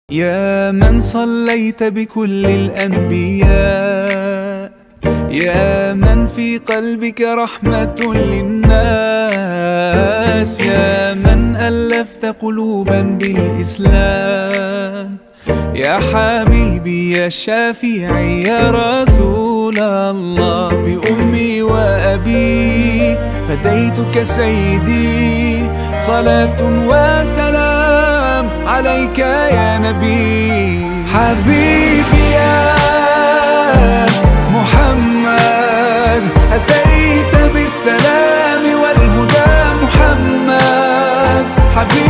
يا من صليت بكل الأنبياء، يا من في قلبك رحمة للناس، يا من ألفت قلوبا بالإسلام، يا حبيبي يا شافعي يا رسول الله، بأمي وأبي فديتك سيدي، صلاة وسلام عليك يا نبي. حبيبي يا محمد أتيت بالسلام والهدى محمد، حبيبي